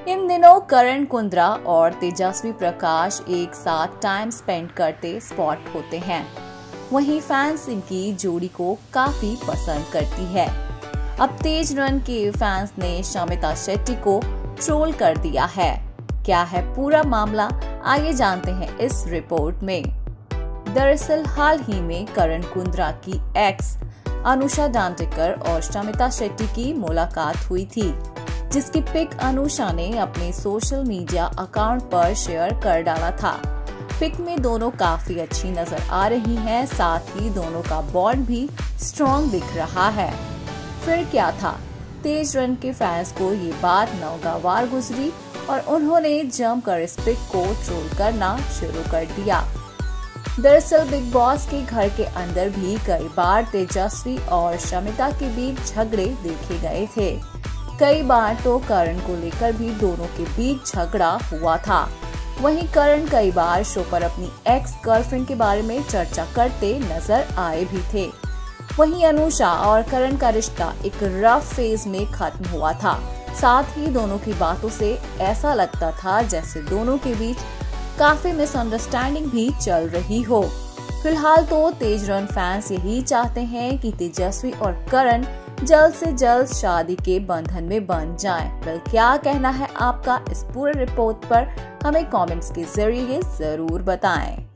इन दिनों करण कुंद्रा और तेजस्वी प्रकाश एक साथ टाइम स्पेंड करते स्पॉट होते हैं। वहीं फैंस इनकी जोड़ी को काफी पसंद करती है। अब तेज रन के फैंस ने शमिता शेट्टी को ट्रोल कर दिया है। क्या है पूरा मामला, आइए जानते हैं इस रिपोर्ट में। दरअसल हाल ही में करण कुंद्रा की एक्स अनुषा डांटेकर और शमिता शेट्टी की मुलाकात हुई थी, जिसकी पिक अनुषा ने अपने सोशल मीडिया अकाउंट पर शेयर कर डाला था। पिक में दोनों काफी अच्छी नजर आ रही हैं, साथ ही दोनों का बॉन्ड भी स्ट्रॉन्ग दिख रहा है। फिर क्या था, तेज रन के फैंस को ये बात नागवार गुजरी और उन्होंने जमकर इस पिक को ट्रोल करना शुरू कर दिया। दरअसल बिग बॉस के घर के अंदर भी कई बार तेजस्वी और शमिता के बीच झगड़े देखे गए थे। कई बार तो करण को लेकर भी दोनों के बीच झगड़ा हुआ था। वहीं करण कई बार शो पर अपनी एक्स गर्लफ्रेंड के बारे में चर्चा करते नजर आए भी थे। वहीं अनुषा और करण का रिश्ता एक रफ फेज में खत्म हुआ था। साथ ही दोनों की बातों से ऐसा लगता था जैसे दोनों के बीच काफी मिसअंडरस्टैंडिंग भी चल रही हो। फिलहाल तो तेज रन फैंस यही चाहते हैं कि तेजस्वी और करण जल्द से जल्द शादी के बंधन में बंध जाएं। वेल, क्या कहना है आपका इस पूरे रिपोर्ट पर, हमें कमेंट्स के जरिए जरूर बताएं।